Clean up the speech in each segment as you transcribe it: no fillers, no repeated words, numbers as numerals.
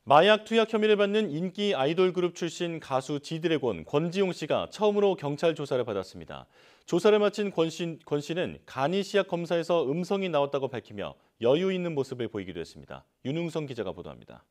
마약 투약 혐의를 받는 인기 아이돌 그룹 출신 가수 지드래곤 권지용 씨가 처음으로 경찰 조사를 받았습니다. 조사를 마친 권 씨는 간이 시약 검사에서 음성이 나왔다고 밝히며 여유 있는 모습을 보이기도 했습니다. 윤웅성 기자가 보도합니다.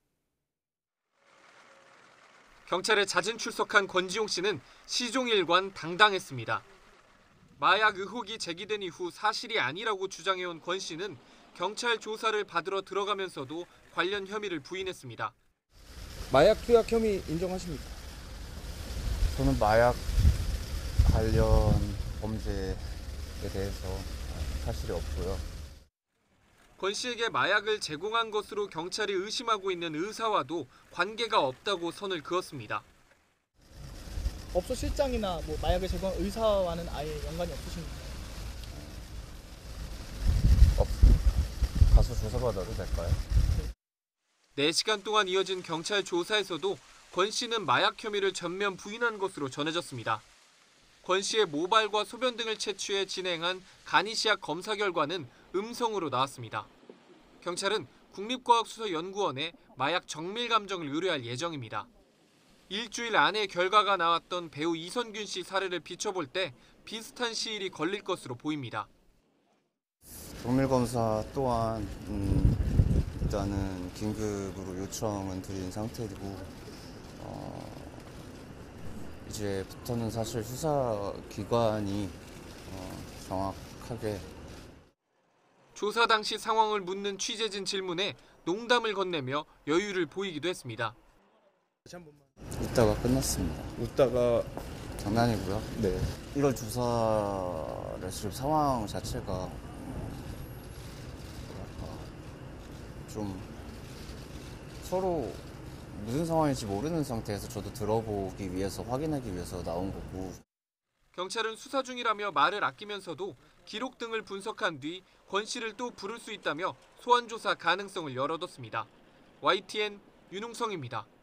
경찰에 잦은 출석한 권지용 씨는 시종일관 당당했습니다. 마약 의혹이 제기된 이후 사실이 아니라고 주장해온 권 씨는 경찰 조사를 받으러 들어가면서도 관련 혐의를 부인했습니다. 마약 투약 혐의 인정하십니까? 저는 마약 관련 범죄에 대해서 사실이 없고요. 권 씨에게 마약을 제공한 것으로 경찰이 의심하고 있는 의사와도 관계가 없다고 선을 그었습니다. 업소 실장이나 마약을 제공한 의사와는 아예 연관이 없으신가요? 없습니다. 가서 조사받아도 될까요? 4시간 동안 이어진 경찰 조사에서도 권 씨는 마약 혐의를 전면 부인한 것으로 전해졌습니다. 권 씨의 모발과 소변 등을 채취해 진행한 간이시약 검사 결과는 음성으로 나왔습니다. 경찰은 국립과학수사연구원에 마약 정밀 감정을 의뢰할 예정입니다. 일주일 안에 결과가 나왔던 배우 이선균 씨 사례를 비춰볼 때 비슷한 시일이 걸릴 것으로 보입니다. 정밀검사 또한 일단은 긴급으로 요청은 드린 상태이고 이제부터는 사실 수사기관이 정확하게 조사 당시 상황을 묻는 취재진 질문에 농담을 건네며 여유를 보이기도 했습니다. 웃다가 끝났습니다. 웃다가 장난이고요. 네. 이런 조사를 지금 상황 자체가 뭐랄까 좀 서로 무슨 상황인지 모르는 상태에서 저도 들어보기 위해서 확인하기 위해서 나온 거고. 경찰은 수사 중이라며 말을 아끼면서도 기록 등을 분석한 뒤 권 씨를 또 부를 수 있다며 소환 조사 가능성을 열어뒀습니다. YTN 윤웅성입니다.